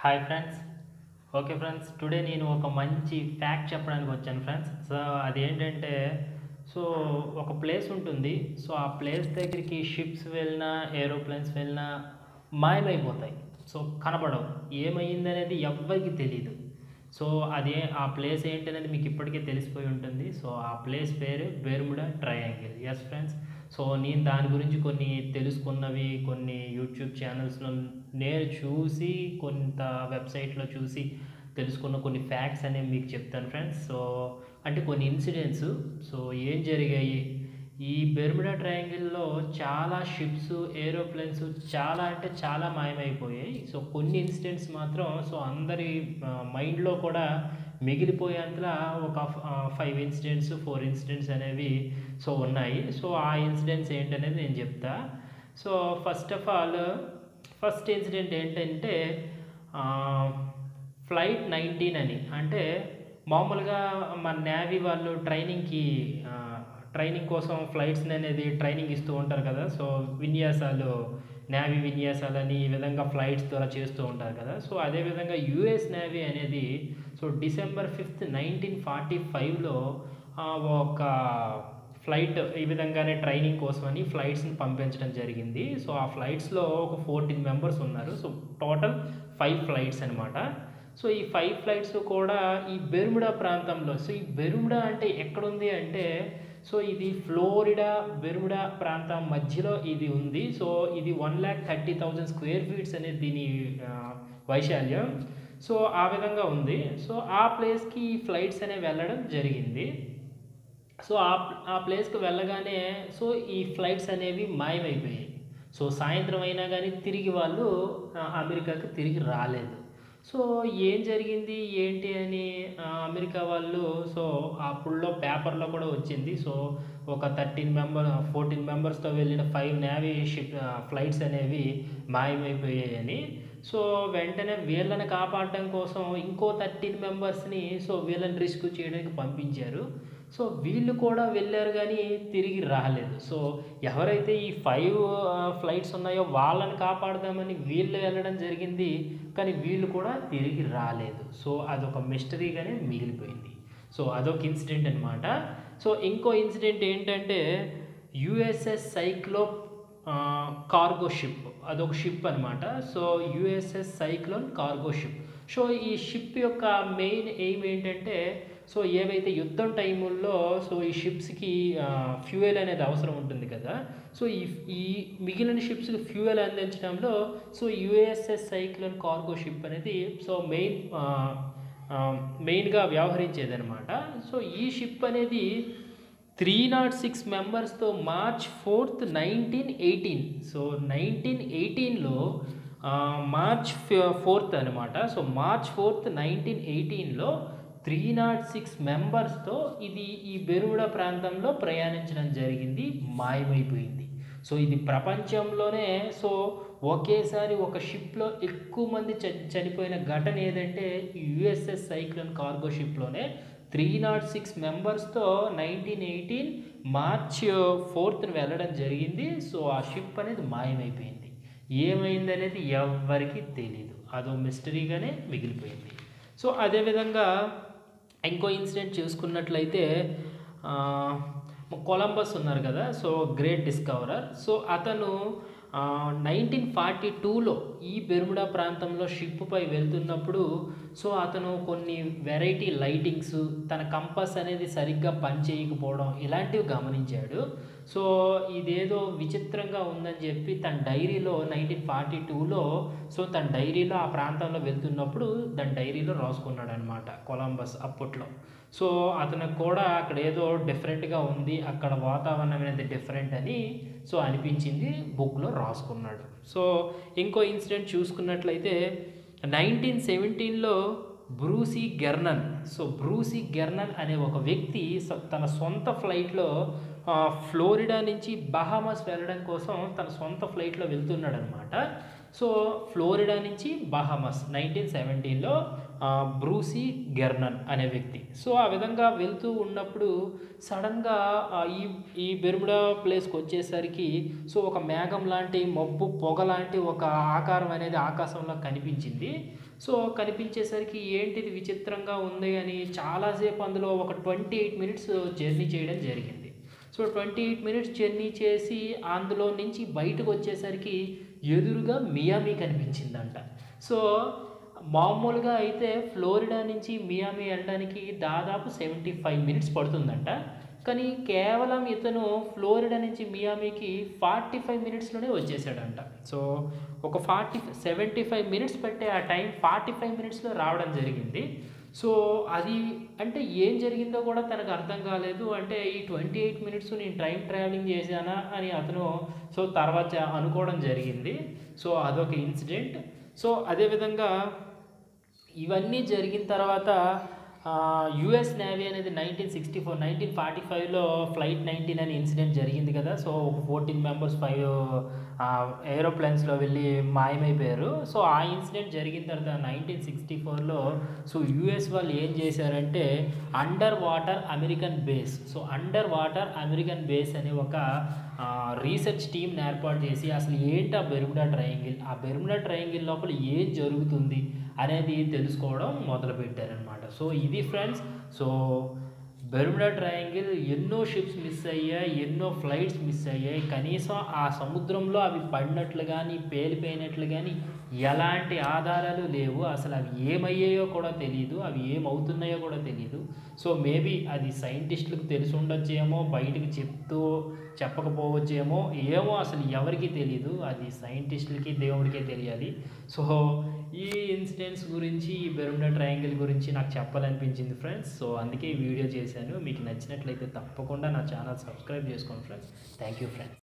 Hi friends. Okay friends, today నేను ఒక మంచి ఫ్యాక్ట్ చెప్పడానికి వచ్చాను ఫ్రెండ్స్. సో అదేంటంటే, సో ఒక ప్లేస్ ఉంటుంది. సో ఆ ప్లేస్ దగ్గరికి షిప్స్ వెళ్ళినా ఏరోప్లేన్స్ వెళ్ళినా మాయమైపోతాయి. సో కనబడవు. ఏమైందనేది ఎవ్వరికి తెలియదు. సో అదే ఆ ప్లేస్ ఏంటనేది మీకు ఇప్పటికే తెలిసిపోయి ఉంటుంది. సో ఆ ప్లేస్ పేరు Bermuda triangle. Yes friends. So నేను దాని గురించి కొన్ని తెలుసుకున్నవి, కొన్ని యూట్యూబ్ ఛానల్స్లో నేను చూసి, కొంత వెబ్సైట్లో చూసి తెలుసుకున్న కొన్ని ఫ్యాక్ట్స్ అనేవి మీకు చెప్తాను ఫ్రెండ్స్. సో అంటే కొన్ని ఇన్సిడెంట్స్. సో ఏం జరిగాయి, ఈ బెర్ముడా ట్రయాంగిల్లో చాలా షిప్స్, ఏరోప్లేన్స్ చాలా అంటే చాలా మాయమైపోయాయి. సో కొన్ని ఇన్సిడెంట్స్ మాత్రం సో అందరి మైండ్లో కూడా మిగిలిపోయేంతలా ఒక 5 ఇన్సిడెంట్స్ 4 ఇన్సిడెంట్స్ అనేవి సో ఉన్నాయి. సో ఆ ఇన్సిడెంట్స్ ఏంటనేది నేను చెప్తా. So first of all first incident ఏంటంటే ఫ్లైట్ 19 అని. అంటే మామూలుగా మన నేవీ వాళ్ళు ట్రైనింగ్ కోసం ఫ్లైట్స్ అనేది ట్రైనింగ్ ఇస్తూ ఉంటారు కదా. సో విన్యాసాలు, నేవీ విన్యాసాలని ఈ విధంగా ఫ్లైట్స్ ద్వారా చేస్తూ ఉంటారు కదా. సో అదేవిధంగా యుఎస్ నేవీ అనేది సో December 5th 1945లో ఒక ఫ్లైట్ ఈ విధంగానే ట్రైనింగ్ కోసమని ఫ్లైట్స్ని పంపించడం జరిగింది. సో ఆ ఫ్లైట్స్లో ఒక 14 మెంబర్స్ ఉన్నారు. సో టోటల్ 5 ఫ్లైట్స్ అనమాట. సో ఈ 5 ఫ్లైట్స్ కూడా ఈ బెర్ముడా ప్రాంతంలో. సో ఈ బెర్ముడా అంటే ఎక్కడుంది అంటే, సో ఇది ఫ్లోరిడా బెర్ముడా ప్రాంతం మధ్యలో ఇది ఉంది. సో ఇది 1,30,000 స్క్వేర్ ఫీట్స్ అనేది దీని వైశాల్యం. సో ఆ విధంగా ఉంది. సో ఆ ప్లేస్కి ఫ్లైట్స్ అనేవి వెళ్ళడం జరిగింది. సో ఆ ప్లేస్కి వెళ్ళగానే సో ఈ ఫ్లైట్స్ అనేవి మాయమైపోయాయి. సో సాయంత్రం అయినా కానీ తిరిగి వాళ్ళు అమెరికాకి తిరిగి రాలేదు. సో ఏం జరిగింది ఏంటి అని అమెరికా వాళ్ళు సో అప్పుడులో పేపర్లో కూడా వచ్చింది. సో ఒక 14 మెంబర్స్తో వెళ్ళిన 5 నేవీ ఫ్లైట్స్ అనేవి మాయమైపోయాయని. సో వెంటనే వీళ్ళని కాపాడడం కోసం ఇంకో 13 మెంబర్స్ని సో వీళ్ళని రెస్క్యూ చేయడానికి పంపించారు. సో వీళ్ళు కూడా వెళ్ళారు కానీ తిరిగి రాలేదు. సో ఎవరైతే ఈ 5 ఫ్లైట్స్ ఉన్నాయో వాళ్ళని కాపాడదామని వీళ్ళు వెళ్ళడం జరిగింది, కానీ వీళ్ళు కూడా తిరిగి రాలేదు. సో అదొక మిస్టరీగానే మిగిలిపోయింది. సో అదొక ఇన్సిడెంట్ అనమాట. సో ఇంకో ఇన్సిడెంట్ ఏంటంటే యుఎస్ఎస్ సైక్లోన్ కార్గో షిప్. అదొక షిప్ అనమాట. So USS cyclone cargo ship. So ఈ షిప్ యొక్క మెయిన్ ఎయిమ్ ఏంటంటే, సో ఏవైతే యుద్ధం టైముల్లో సో ఈ షిప్స్కి ఫ్యూయల్ అనేది అవసరం ఉంటుంది కదా. సో ఈ మిగిలిన షిప్స్కి ఫ్యూయల్ అందించడంలో so USS cyclone cargo ship అనేది సో మెయిన్గా వ్యవహరించేదనమాట. సో ఈ షిప్ అనేది 306 మెంబర్స్తో March 4th 1918. So 1918లో March 4th అనమాట. సో March 4th 1918లో 306 మెంబర్స్తో ఇది ఈ బెర్ముడా ప్రాంతంలో ప్రయాణించడం జరిగింది, మాయమైపోయింది. సో ఇది ప్రపంచంలోనే సో ఒకేసారి ఒక షిప్లో ఎక్కువ మంది చనిపోయిన ఘటన ఏదంటే యుఎస్ఎస్ సైక్లోన్ కార్గో షిప్లోనే 306 మెంబర్స్తో 1918 March 4th వెళ్ళడం జరిగింది. సో ఆ షిప్ అనేది మాయమైపోయింది. ఏమైంది అనేది ఎవ్వరికీ తెలీదు. అదో మిస్టరీగానే మిగిలిపోయింది. సో అదేవిధంగా ఇంకో ఇన్సిడెంట్ చూసుకున్నట్లయితే కొలంబస్ ఉన్నారు కదా. So great discoverer. సో అతను 1942లో ఈ బెర్ముడా ప్రాంతంలో షిప్పై వెళ్తున్నప్పుడు సో అతను కొన్ని వెరైటీ లైటింగ్స్, తన కంపస్ అనేది సరిగ్గా పనిచేయకపోవడం ఇలాంటివి గమనించాడు. సో ఇదేదో విచిత్రంగా ఉందని చెప్పి తన డైరీలో 1942లో సో తన డైరీలో ఆ ప్రాంతంలో వెళ్తున్నప్పుడు దాని డైరీలో రాసుకున్నాడు అనమాట కొలంబస్ అప్పట్లో. సో అతనికి కూడా అక్కడ ఏదో డిఫరెంట్గా ఉంది, అక్కడ వాతావరణం అనేది డిఫరెంట్ అని సో అనిపించింది, బుక్లో రాసుకున్నాడు. సో ఇంకో ఇన్సిడెంట్ చూసుకున్నట్లయితే 1917లో Bruce Gernon. So Bruce Gernon అనే ఒక వ్యక్తి తన సొంత ఫ్లైట్లో ఫ్లోరిడా నుంచి బహామాస్ వెళ్ళడం కోసం తన సొంత ఫ్లైట్లో వెళ్తున్నాడు అనమాట. సో ఫ్లోరిడా నుంచి బహామస్ 1917లో బ్రూసీ గెర్నన్ అనే వ్యక్తి. సో ఆ విధంగా వెళ్తూ ఉన్నప్పుడు సడన్గా ఈ ఈ బెర్ముడా ప్లేస్కి వచ్చేసరికి సో ఒక మేఘం లాంటి మబ్బు పొగ లాంటి ఒక ఆకారం అనేది ఆకాశంలో కనిపించింది. సో కనిపించేసరికి ఏంటిది విచిత్రంగా ఉంది అని చాలాసేపు అందులో ఒక 28 మినిట్స్ జర్నీ చేయడం జరిగింది. సో 28 మినిట్స్ జర్నీ చేసి అందులో నుంచి బయటకు వచ్చేసరికి ఎదురుగా మియామి కనిపించిందంట. సో మామూలుగా అయితే ఫ్లోరిడా నుంచి మియామి వెళ్ళడానికి దాదాపు 75 మినిట్స్ పడుతుందంట. కానీ కేవలం ఇతను ఫ్లోరిడా నుంచి మియామికి 45 మినిట్స్లోనే వచ్చేసాడంట. సో ఒక 75 మినిట్స్ పట్టే ఆ టైం 45 మినిట్స్లో రావడం జరిగింది. సో అది అంటే ఏం జరిగిందో కూడా తనకు అర్థం కాలేదు. అంటే ఈ 28 మినిట్స్ నేను టైం ట్రావెలింగ్ చేశానా అని అతను సో తర్వాత అనుకోవడం జరిగింది. సో అదొక ఇన్సిడెంట్. సో అదేవిధంగా ఇవన్నీ జరిగిన తర్వాత యుఎస్ నేవీ అనేది 1945లో ఫ్లైట్ 19 అనే ఇన్సిడెంట్ జరిగింది కదా. సో ఒక 14 మెంబర్స్ 5 ఏరోప్లేన్స్లో వెళ్ళి మాయమైపోయారు. సో ఆ ఇన్సిడెంట్ జరిగిన తర్వాత 1964లో సో యుఎస్ వాళ్ళు ఏం చేశారంటే అండర్ వాటర్ అమెరికన్ బేస్ అనే ఒక రీసెర్చ్ టీమ్ని ఏర్పాటు చేసి అసలు ఏంటి ఆ బెర్ముడా ట్రయాంగిల్ లోపల ఏం జరుగుతుంది అనేది తెలుసుకోవడం మొదలుపెట్టారనమాట. సో ఇది ఫ్రెండ్స్. సో బెర్ముడా ట్రయాంగిల్ ఎన్నో షిప్స్ మిస్ అయ్యాయి, ఎన్నో ఫ్లైట్స్ మిస్ అయ్యాయి. కనీసం ఆ సముద్రంలో అవి పడినట్లు కానీ పేలిపోయినట్లు కానీ ఎలాంటి ఆధారాలు లేవు. అసలు అవి ఏమయ్యాయో కూడా తెలియదు, అవి ఏమవుతున్నాయో కూడా తెలియదు. సో మేబీ అది సైంటిస్టులకు తెలిసి ఉండొచ్చేమో, బయటకు చెప్పకపోవచ్చేమో, ఏమో అసలు ఎవరికి తెలియదు. అది సైంటిస్టులకి దేవుడికే తెలియాలి. సో ఈ ఇన్సిడెంట్స్ గురించి, ఈ బెర్ముడా ట్రయాంగిల్ గురించి నాకు చెప్పాలనిపించింది ఫ్రెండ్స్. సో అందుకే ఈ వీడియో చేశాను. మీకు నచ్చినట్లయితే తప్పకుండా నా ఛానల్ సబ్స్క్రైబ్ చేసుకోండి ఫ్రెండ్స్. Thank you friends.